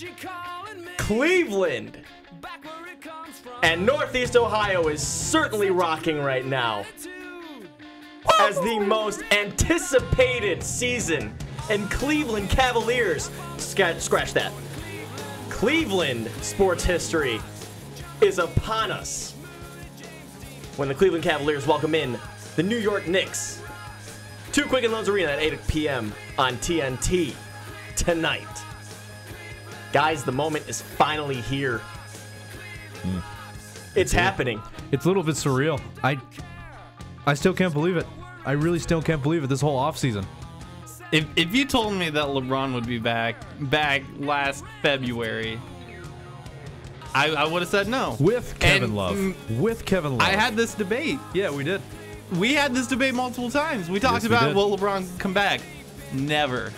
Cleveland and Northeast Ohio is certainly rocking right now as the most anticipated season in Cleveland Cavaliers. Scratch that. Cleveland sports history is upon us when the Cleveland Cavaliers welcome in the New York Knicks to Quicken Loans Arena at 8 p.m. on TNT tonight. Guys, the moment is finally here. It's happening. It's a little bit surreal. I still can't believe it. I really still can't believe it this whole offseason. If you told me that LeBron would be back last February, I would have said no. With Kevin Love. I had this debate. Yeah, we did. We had this debate multiple times. We talked about, will LeBron come back? Never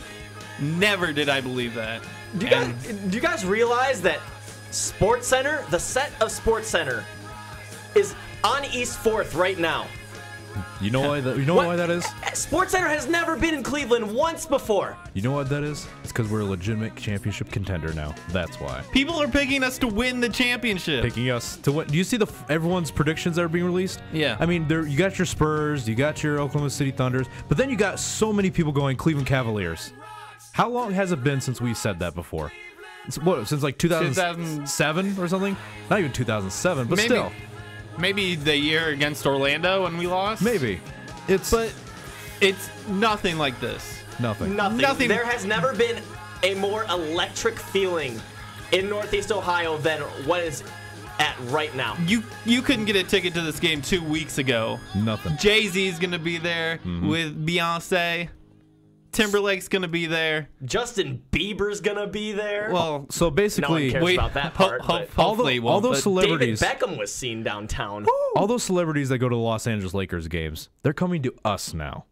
did I believe that. Do you guys realize that SportsCenter, the set of SportsCenter, is on East 4th right now? You know why that is? SportsCenter has never been in Cleveland once before. You know what that is? It's because we're a legitimate championship contender now. That's why. People are picking us to win the championship. Picking us to win. Do you see everyone's predictions that are being released? Yeah. I mean, you got your Spurs, you got your Oklahoma City Thunders, but then you got so many people going Cleveland Cavaliers. How long has it been since we said that before? Since like 2007 or something? Not even 2007, but still. Maybe the year against Orlando when we lost? Maybe. But it's nothing like this. Nothing. There has never been a more electric feeling in Northeast Ohio than what is at right now. You couldn't get a ticket to this game 2 weeks ago. Nothing. Jay-Z's going to be there with Beyonce. Timberlake's going to be there. Justin Bieber's going to be there. Well, so basically, no one cares about that part. All those celebrities. David Beckham was seen downtown. All those celebrities that go to the Los Angeles Lakers games, they're coming to us now.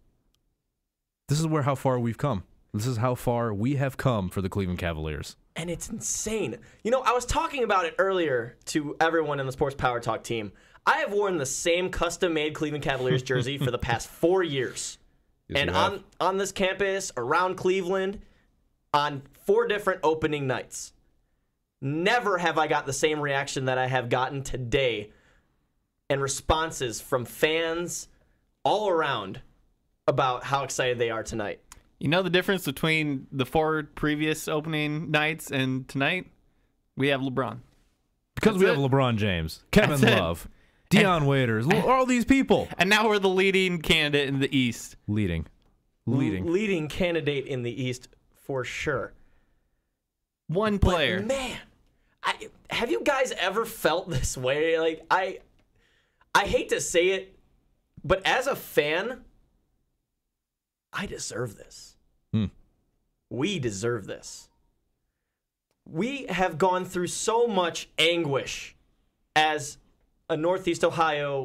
This is how far we've come. This is how far we have come for the Cleveland Cavaliers. And it's insane. You know, I was talking about it earlier to everyone in the Sports Power Talk team. I have worn the same custom-made Cleveland Cavaliers jersey for the past 4 years. Yes, and on this campus, around Cleveland, on 4 different opening nights. Never have I got the same reaction that I have gotten today and responses from fans all around about how excited they are tonight. You know the difference between the 4 previous opening nights and tonight? We have LeBron. Because we have LeBron James, Kevin Love, Deion Waiters, all these people. And now we're the leading candidate in the East. Leading candidate in the East for sure. One player. But man, have you guys ever felt this way? Like I hate to say it, but as a fan, I deserve this. We deserve this. We have gone through so much anguish as a Northeast Ohio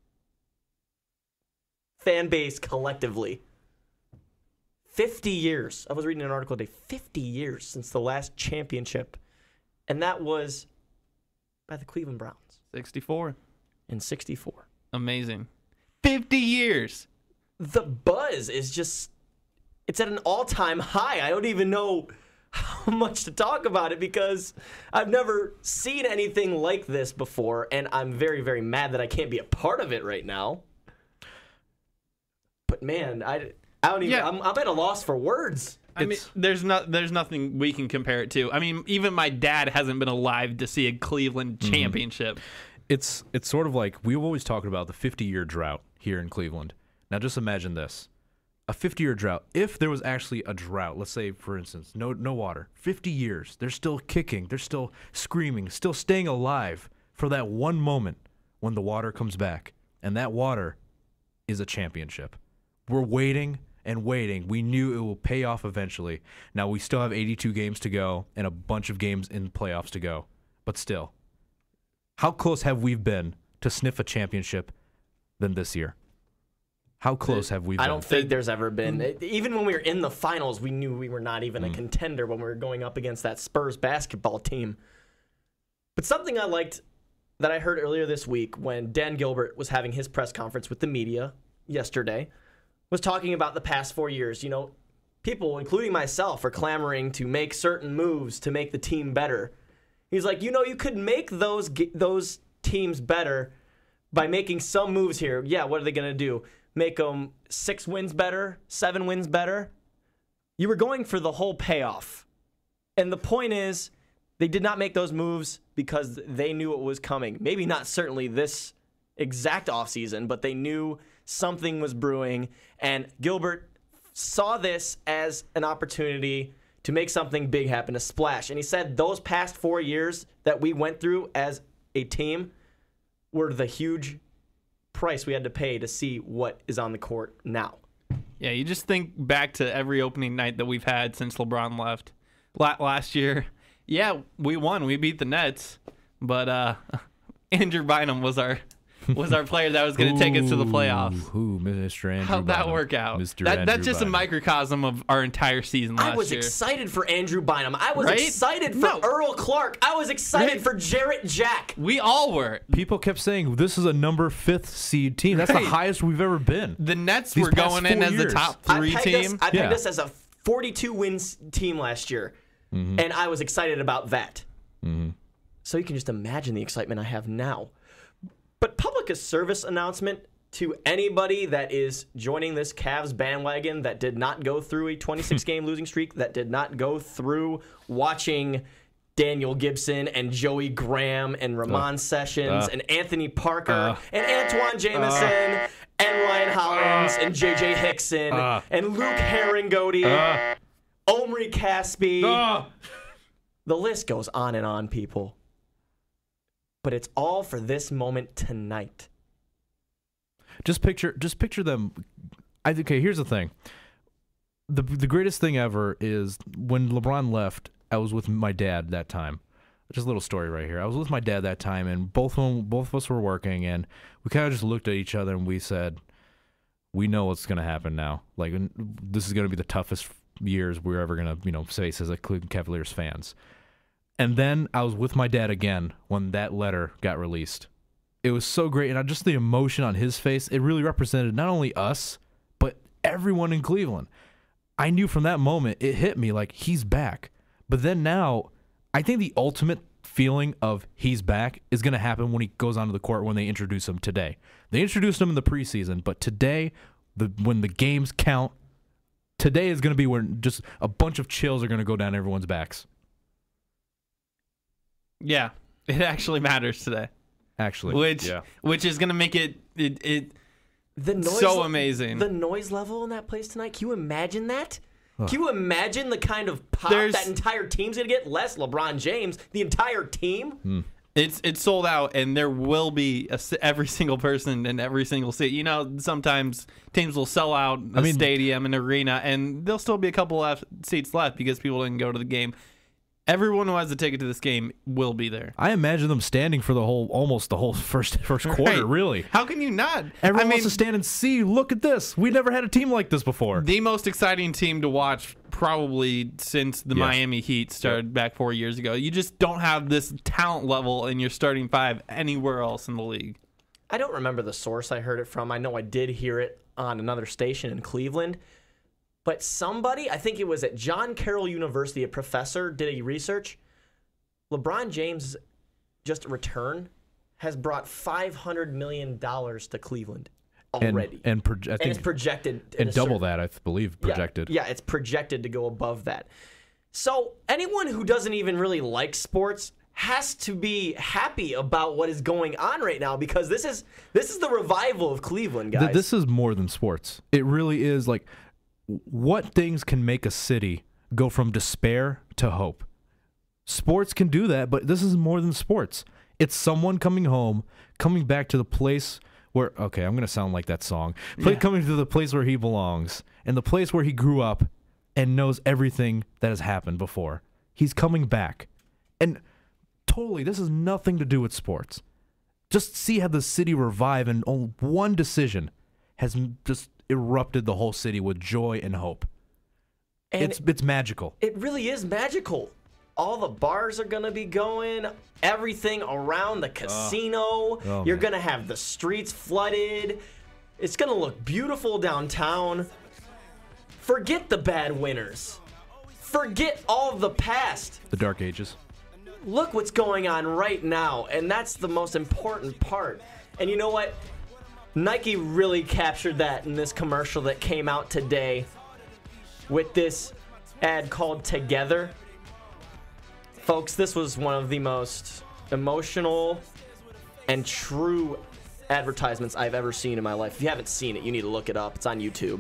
fan base collectively. 50 years. I was reading an article today. 50 years since the last championship. And that was by the Cleveland Browns. 64. In 64. Amazing. 50 years. The buzz is just, it's at an all-time high. I don't even know how much to talk about it because I've never seen anything like this before, and I'm very, very mad that I can't be a part of it right now. But man, I don't even. Yeah. I'm at a loss for words. I mean, there's nothing we can compare it to. I mean, even my dad hasn't been alive to see a Cleveland championship. It's sort of like we've always talked about the 50-year drought here in Cleveland. Now just imagine this. A 50-year drought. If there was actually a drought, let's say, for instance, no water, 50 years, they're still kicking, they're still screaming, still staying alive for that one moment when the water comes back. And that water is a championship. We're waiting and waiting. We knew it will pay off eventually. Now, we still have 82 games to go and a bunch of games in playoffs to go. But still, how close have we been to sniff a championship than this year? How close have we been? I don't think there's ever been. Even when we were in the finals, we knew we were not even a contender when we were going up against that Spurs basketball team. But something I liked that I heard earlier this week when Dan Gilbert was having his press conference with the media yesterday was talking about the past 4 years. You know, people, including myself, are clamoring to make certain moves to make the team better. He's like, you could make those teams better by making some moves here. Yeah, what are they going to do? Make them 6 wins better, 7 wins better? You were going for the whole payoff. And the point is, they did not make those moves because they knew it was coming. Maybe not certainly this exact offseason, but they knew something was brewing. And Gilbert saw this as an opportunity to make something big happen, a splash. And he said those past 4 years that we went through as a team were the huge price we had to pay to see what is on the court now. Yeah, you just think back to every opening night that we've had since LeBron left. Last year, yeah, we won. We beat the Nets. But Andrew Bynum was our player that was going to take us to the playoffs. Mr. Andrew How'd that Bynum. work out? That's That's just a microcosm of our entire season last year. I was excited for Andrew Bynum. I was Right? excited for Earl Clark. I was excited for Jarrett Jack. We all were. People kept saying this is a number 5th seed team. That's Right. the highest we've ever been. The Nets These were past going in 4 as the years. top 3 team. I pegged Yeah. us as a 42-win team last year, and I was excited about that. So you can just imagine the excitement I have now. But public service announcement to anybody that is joining this Cavs bandwagon that did not go through a 26-game losing streak, that did not go through watching Daniel Gibson and Joey Graham and Ramon Sessions and Anthony Parker and Antoine Jameson and Ryan Hollins and J.J. Hickson and Luke Herringody, Omri Caspi. The list goes on and on, people. But it's all for this moment tonight. Just picture them. Okay, here's the thing. The greatest thing ever is when LeBron left, I was with my dad that time. Just a little story right here. I was with my dad that time, and both of us were working, and we kind of just looked at each other and we said, we know what's going to happen now. Like, this is going to be the toughest years we're ever going to, face as a Cleveland Cavaliers fans. And then I was with my dad again when that letter got released. It was so great, and just the emotion on his face, it really represented not only us, but everyone in Cleveland. I knew from that moment, it hit me like he's back. But then now, I think the ultimate feeling of he's back is going to happen when he goes onto the court when they introduce him today. They introduced him in the preseason, but today, when the games count, today is going to be when just a bunch of chills are going to go down everyone's backs. Yeah, it actually matters today. Actually, which is going to make it the noise so amazing. The noise level in that place tonight. Can you imagine that? Can you imagine the kind of pop that entire team's going to get? Less LeBron James, the entire team. It's sold out, and there will be every single person in every single seat. Sometimes teams will sell out a stadium, an arena, and there'll still be a couple seats left because people didn't go to the game. Everyone who has a ticket to this game will be there. I imagine them standing for almost the whole first quarter, Right. really. How can you not? Everyone wants to stand and see, look at this. We never had a team like this before. The most exciting team to watch probably since the Miami Heat started back 4 years ago. You just don't have this talent level in your starting 5 anywhere else in the league. I don't remember the source I heard it from. I know I did hear it on another station in Cleveland. But somebody, I think it was at John Carroll University, a professor did a research. LeBron James' just return has brought $500 million to Cleveland already. And it's projected. And double that, I believe, projected. Yeah, it's projected to go above that. So anyone who doesn't even really like sports has to be happy about what is going on right now because this is the revival of Cleveland, guys. This is more than sports. It really is like... What things can make a city go from despair to hope? Sports can do that, but this is more than sports. It's someone coming home, coming back to the place where, okay, I'm going to sound like that song, coming to the place where he belongs and the place where he grew up and knows everything that has happened before. He's coming back. And totally, this has nothing to do with sports. Just see how the city revive and one decision has just erupted the whole city with joy and hope. And it's magical. It really is magical. All the bars are going to be going, everything around the casino. You're going to have the streets flooded. It's going to look beautiful downtown. Forget the bad winners. Forget all of the past. The Dark Ages. Look what's going on right now, and that's the most important part. And you know what? Nike really captured that in this commercial that came out today with this ad called Together. Folks, this was one of the most emotional and true advertisements I've ever seen in my life. If you haven't seen it, you need to look it up. It's on YouTube.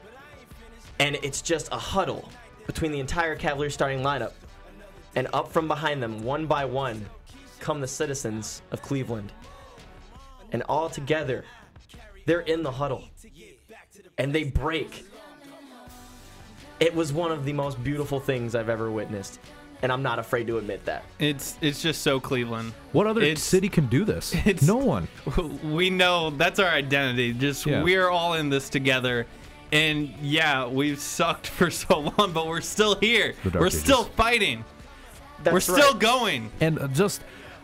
And it's just a huddle between the entire Cavaliers starting lineup. And up from behind them, one by one, come the citizens of Cleveland. And all together, they're in the huddle. And they break. It was one of the most beautiful things I've ever witnessed. And I'm not afraid to admit that. It's just so Cleveland. What other city can do this? No one. We know that's our identity. We're all in this together. And yeah, we've sucked for so long, but we're still here. We're still fighting. We're still going. And just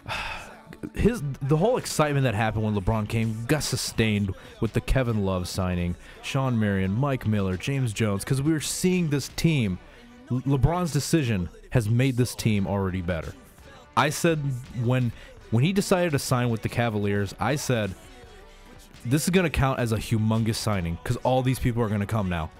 the whole excitement that happened when LeBron came got sustained with the Kevin Love signing, Sean Marion, Mike Miller, James Jones, because we were seeing this team. LeBron's decision has made this team already better. I said when he decided to sign with the Cavaliers, I said this is going to count as a humongous signing because all these people are going to come now.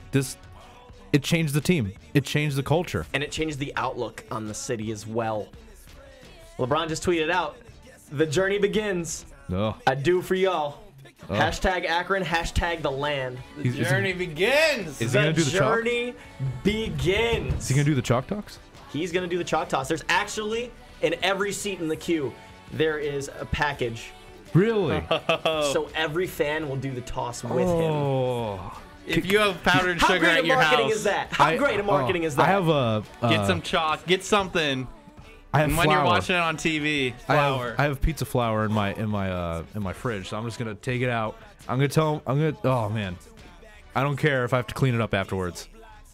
It changed the team. It changed the culture. And it changed the outlook on the city as well. LeBron just tweeted out, "The journey begins. I do for y'all. Hashtag Akron, hashtag the land. The journey begins." Is he going to do the chalk? The journey begins. Is he going to do the chalk talks? He's going to do the chalk toss. There's actually, in every seat in the queue, there is a package. Really? So every fan will do the toss with him. If you have powdered sugar at your house. How great a marketing is that? How great a marketing is that? I have a... get some chalk. Get something. I have and when flour. you're watching it on TV, flour. I have pizza flour in my fridge, so I'm just gonna take it out. I'm gonna tell him. Oh man, I don't care if I have to clean it up afterwards.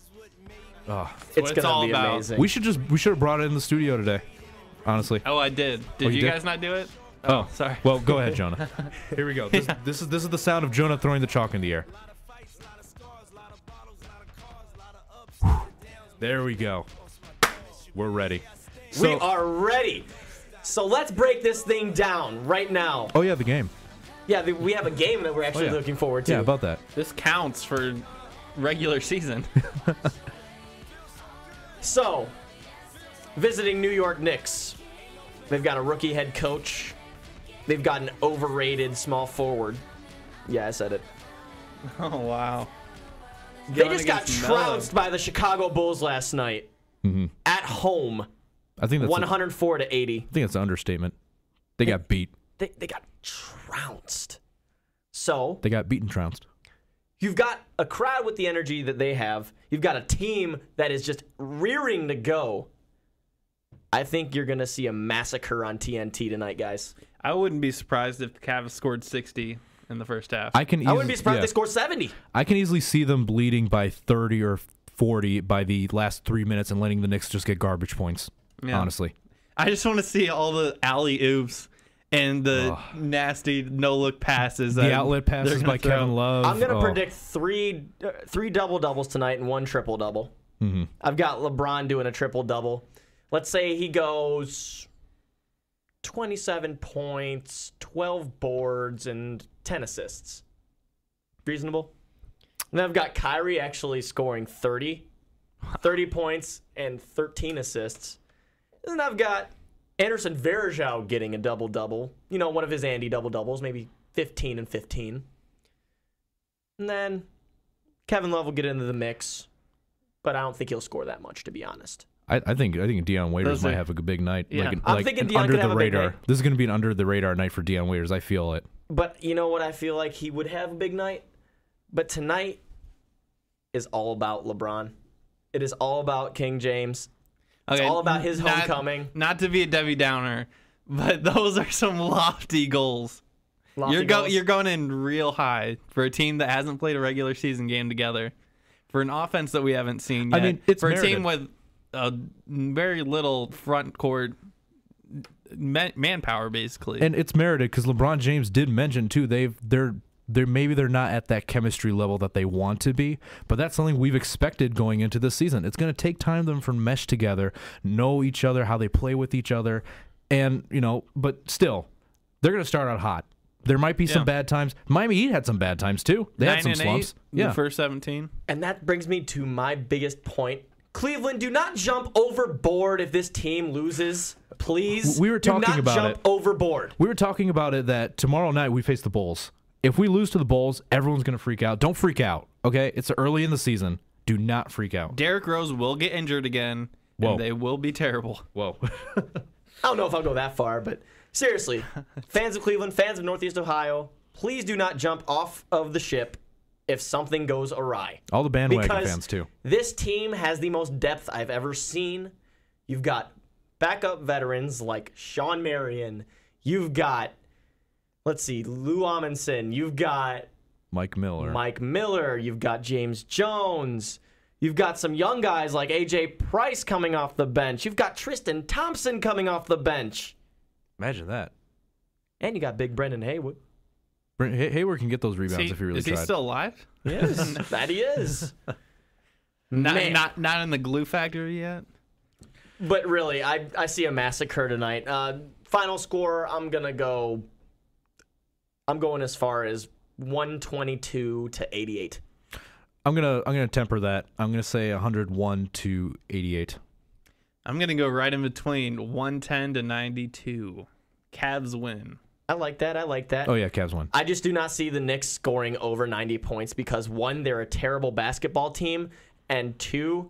Oh, it's gonna be amazing. We should have brought it in the studio today. Honestly. Oh, I did. Did you guys not do it? Oh, sorry. Well, go ahead, Jonah. Here we go. This is the sound of Jonah throwing the chalk in the air. There we go. We're ready. We are ready. So let's break this thing down right now. Oh yeah, the game. Yeah, we have a game that we're actually looking forward to. Yeah, about that. This counts for regular season. So, visiting New York Knicks. They've got a rookie head coach. They've got an overrated small forward. Yeah, I said it. Oh, wow. They just got trounced by the Chicago Bulls last night. At home. I think that's 104 to 80. I think that's an understatement. They got beat. They got trounced. So they got beaten, trounced. You've got a crowd with the energy that they have. You've got a team that is just rearing to go. I think you're going to see a massacre on TNT tonight, guys. I wouldn't be surprised if the Cavs scored 60 in the first half. I wouldn't be surprised if they scored 70. I can easily see them bleeding by 30 or 40 by the last 3 minutes and letting the Knicks just get garbage points. Yeah. Honestly, I just want to see all the alley oops and the nasty no-look passes. The outlet passes by Kevin Love. I'm going to predict three double-doubles tonight and one triple-double. I've got LeBron doing a triple-double. Let's say he goes 27 points, 12 boards, and 10 assists. Reasonable? And then I've got Kyrie actually scoring 30 points and 13 assists. And then I've got Anderson Varejao getting a double-double. You know, one of his Andy double-doubles, maybe 15 and 15. And then Kevin Love will get into the mix, but I don't think he'll score that much, to be honest. I think Deion Waiters might have a big night. Yeah. I'm thinking Deion could have a big night. This is going to be an under-the-radar night for Deion Waiters. I feel it. But you know what? I feel like he would have a big night. But tonight is all about LeBron. It is all about King James. It's all about his homecoming. Not to be a Debbie Downer, but those are some lofty goals. You're going in real high for a team that hasn't played a regular season game together, for an offense that we haven't seen yet. I mean, it's for merited. A team with very little front court manpower, basically. And it's merited because LeBron James did mention too. maybe they're not at that chemistry level that they want to be, but that's something we've expected going into this season. It's going to take time for them to mesh together, know each other, how they play with each other, and but still, they're going to start out hot. There might be some bad times. Miami Heat had some bad times too. They had some slumps. The first 17. And that brings me to my biggest point. Cleveland, do not jump overboard if this team loses. Please. We were talking do not about jump overboard. We were talking about it that tomorrow night we face the Bulls. If we lose to the Bulls, everyone's going to freak out. Don't freak out, okay? It's early in the season. Do not freak out. Derrick Rose will get injured again, and they will be terrible. Whoa. I don't know if I'll go that far, but seriously, fans of Cleveland, fans of Northeast Ohio, please do not jump off of the ship if something goes awry. All the bandwagon fans, too. This team has the most depth I've ever seen. You've got backup veterans like Sean Marion. You've got, Lou Amundsen. You've got Mike Miller. You've got James Jones. You've got some young guys like A.J. Price coming off the bench. You've got Tristan Thompson coming off the bench. Imagine that. And you got big Brendan Haywood. Hayward can get those rebounds if he really tried. Is he still alive? Yes, that he is. Not in the glue factory yet? But really, I see a massacre tonight. Final score, I'm going as far as 122-88. I'm gonna temper that. I'm gonna say 101-88. I'm gonna go right in between 110-92. Cavs win. I like that. Oh yeah, Cavs win. I just do not see the Knicks scoring over 90 points because, one, they're a terrible basketball team, and two,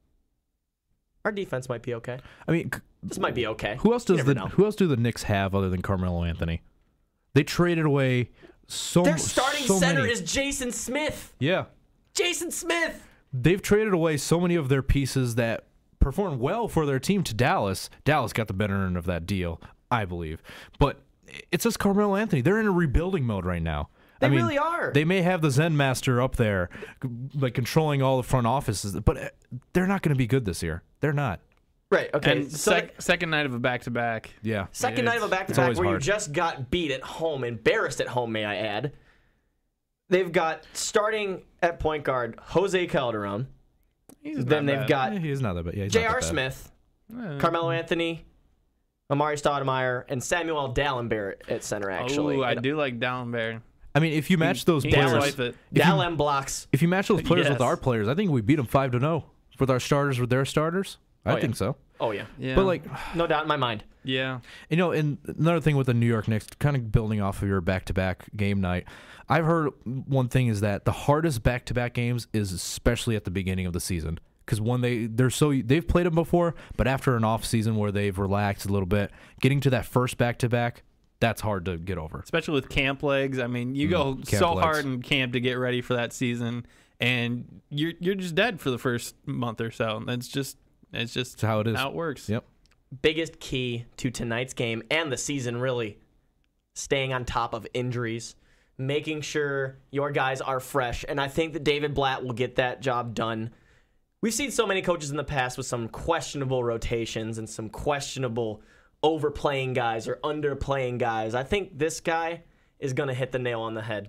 our defense might be okay. I mean, this might be okay. Who else do the Knicks have other than Carmelo Anthony? They traded away their starting center many. is Jason Smith. Yeah. Jason Smith. They've traded away so many of their pieces that performed well for their team to Dallas. Dallas got the better end of that deal, I believe. But it's just Carmelo Anthony. They're in a rebuilding mode right now. They really are. They may have the Zen Master up there, like controlling all the front offices, but they're not going to be good this year. They're not. Right. Okay. And second night of a back-to-back. Yeah. Second night of a back-to-back where you just got beat at home, embarrassed at home, may I add. They've got starting at point guard Jose Calderon. He's not that bad. Yeah, J.R. Smith, Carmelo Anthony, Amari Stoudemire, and Samuel Dallenberg at center, actually. Oh, I do like Dallenberg. I mean, if you match those players, Dallin blocks. If you match those players with our players, I think we beat them 5-0 with our starters with their starters. I think so. Oh yeah. But no doubt in my mind. Yeah. And another thing with the New York Knicks, kind of building off of your back-to-back game night, I've heard one thing is that the hardest back-to-back games is especially at the beginning of the season. Because when they've played them before, but after an off season where they've relaxed a little bit, getting to that first back-to-back, that's hard to get over. Especially with camp legs. I mean, you go hard in camp to get ready for that season, and you're just dead for the first month or so. It's just how it is. How it works. Yep. Biggest key to tonight's game and the season, really, staying on top of injuries, making sure your guys are fresh, and I think that David Blatt will get that job done. We've seen so many coaches in the past with some questionable rotations and some questionable overplaying guys or underplaying guys. I think this guy is going to hit the nail on the head.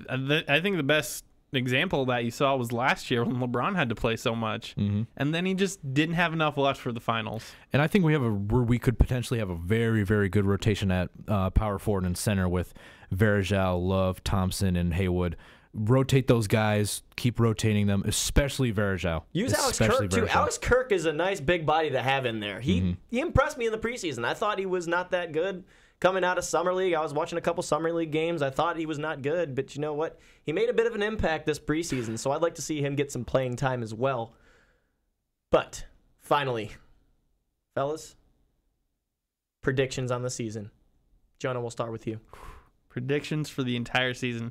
I think the best example that you saw was last year when LeBron had to play so much, and then he just didn't have enough left for the finals. And I think we could potentially have a very, very good rotation at power forward and center with Varejao, Love, Thompson, and Haywood. Rotate those guys, keep rotating them, especially Varejao. Use Alex Kirk, too. Alex Kirk is a nice big body to have in there. He impressed me in the preseason. I thought he was not that good. Coming out of Summer League, I was watching a couple Summer League games. I thought he was not good, but you know what? He made a bit of an impact this preseason, so I'd like to see him get some playing time as well. But, finally, fellas, predictions on the season. Jonah, we'll start with you. Predictions for the entire season.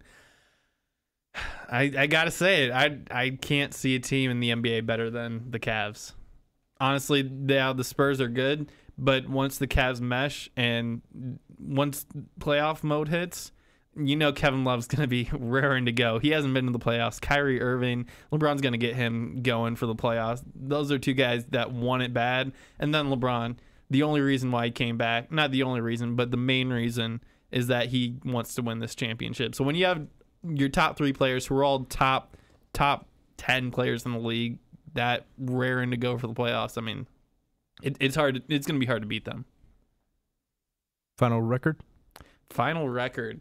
I gotta say it. I can't see a team in the NBA better than the Cavs. Honestly, the Spurs are good, but once the Cavs mesh and once playoff mode hits, you know Kevin Love's going to be raring to go. He hasn't been to the playoffs. Kyrie Irving, LeBron's going to get him going for the playoffs. Those are two guys that want it bad. And then LeBron, the only reason why he came back, not the only reason, but the main reason is that he wants to win this championship. So when you have your top 3 players who are all top 10 players in the league that raring to go for the playoffs. I mean, it's hard. It's going to be hard to beat them. Final record? Final record.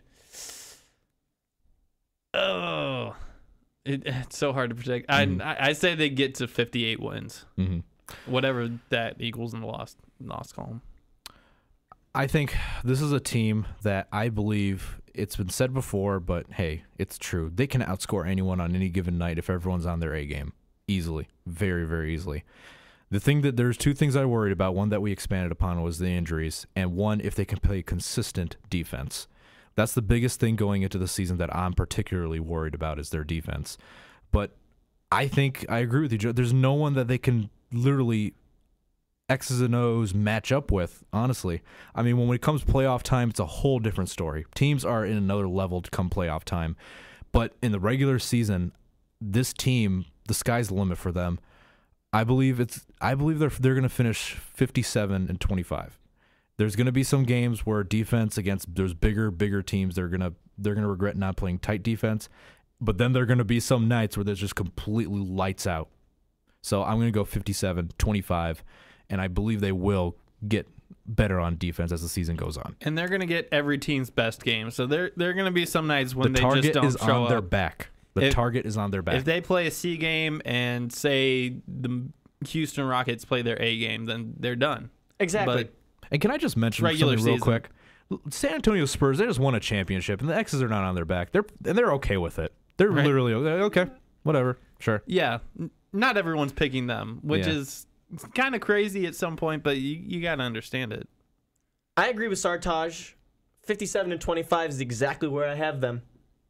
Oh, it's so hard to predict. I say they get to 58 wins, whatever that equals in the lost column. I think this is a team that I believe it's been said before, but hey, it's true. They can outscore anyone on any given night if everyone's on their A game. Easily. Very, very easily. There's 2 things I worried about. One that we expanded upon was the injuries, and one, if they can play consistent defense. That's the biggest thing going into the season that I'm particularly worried about is their defense. But I think I agree with you, Joe. There's no one that they can literally X's and O's match up with, honestly. I mean, when it comes to playoff time, it's a whole different story. Teams are in another level to come playoff time. But in the regular season, this team, the sky's the limit for them. I believe they're going to finish 57-25. There's going to be some games where defense against those bigger teams, they're going to regret not playing tight defense. But then there are going to be some nights where there's just completely lights out. So I'm going to go 57-25, and I believe they will get better on defense as the season goes on. And they're going to get every team's best game. So there are going to be some nights when the they just don't target is show on their up. back. The target is on their back. If they play a C game and say the Houston Rockets play their A game, then they're done. Exactly. And can I just mention something real quick? San Antonio Spurs, they just won a championship, and the X's are not on their back. They're okay with it. They're literally okay, whatever, sure. Yeah, not everyone's picking them, which is kind of crazy at some point, but you got to understand it. I agree with Sartaj. 57-25 is exactly where I have them.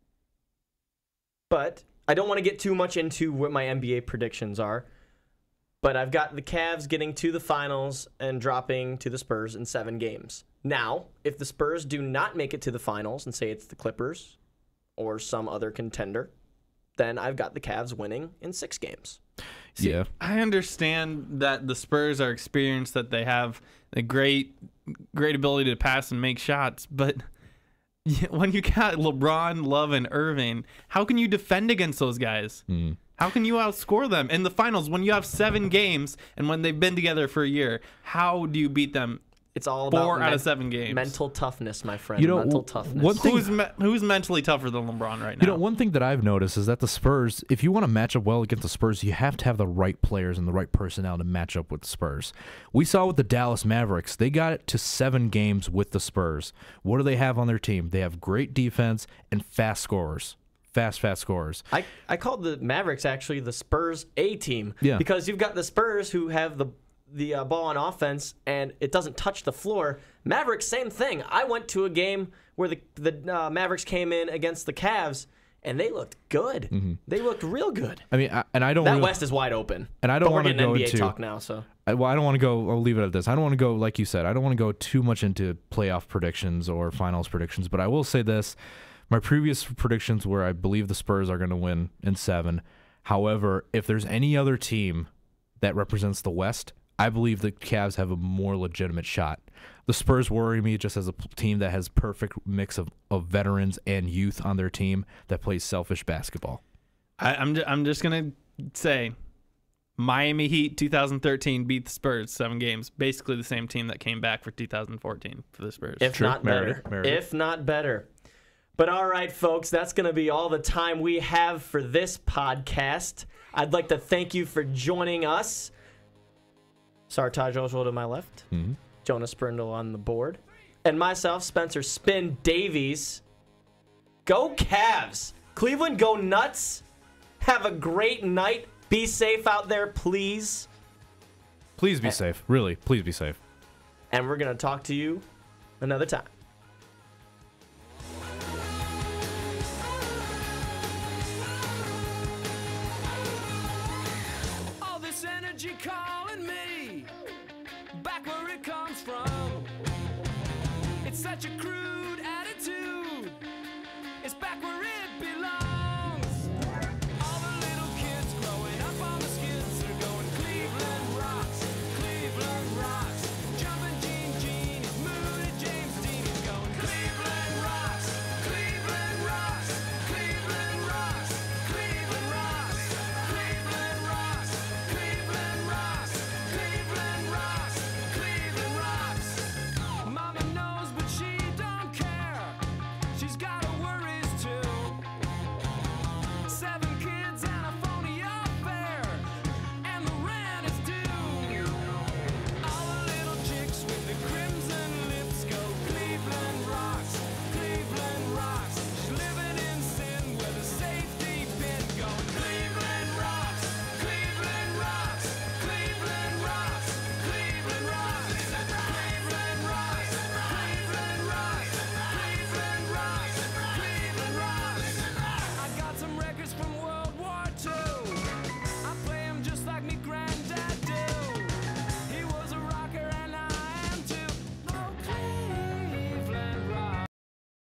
But I don't want to get too much into what my NBA predictions are. But I've got the Cavs getting to the finals and dropping to the Spurs in 7 games. Now, if the Spurs do not make it to the finals and say it's the Clippers or some other contender, then I've got the Cavs winning in 6 games. See, I understand that the Spurs are experienced, that they have a great ability to pass and make shots, but when you got LeBron, Love, and Irving, how can you defend against those guys? How can you outscore them in the finals when you have 7 games and when they've been together for a year? How do you beat them? It's all about 4 out of 7 games. Mental toughness, my friend. Mental toughness. One thing, who's mentally tougher than LeBron right now? One thing that I've noticed is that the Spurs, if you want to match up well against the Spurs, you have to have the right players and the right personnel to match up with the Spurs. We saw with the Dallas Mavericks, they got it to 7 games with the Spurs. What do they have on their team? They have great defense and fast scorers. Fast scorers. I called the Mavericks actually the Spurs A team because you've got the Spurs who have the ball on offense and it doesn't touch the floor. Mavericks, same thing. I went to a game where the Mavericks came in against the Cavs and they looked good. They looked real good. I mean, West is wide open. And I don't want to go NBA into talk now. So I don't want to go. I'll leave it at this. I don't want to go like you said. I don't want to go too much into playoff predictions or finals predictions. But I will say this. My previous predictions were I believe the Spurs are going to win in 7. However, if there's any other team that represents the West, I believe the Cavs have a more legitimate shot. The Spurs worry me just as a team that has perfect mix of veterans and youth on their team that plays selfish basketball. I'm just going to say Miami Heat 2013 beat the Spurs 7 games. Basically the same team that came back for 2014 for the Spurs. If not better. If not better. But all right, folks, that's going to be all the time we have for this podcast. I'd like to thank you for joining us. Sartaj Ojwal to my left, Jonas Sprindle on the board, and myself, Spencer Spin Davies. Go Cavs! Cleveland, go nuts! Have a great night. Be safe out there, please. Please be safe. Really, please be safe. And we're going to talk to you another time.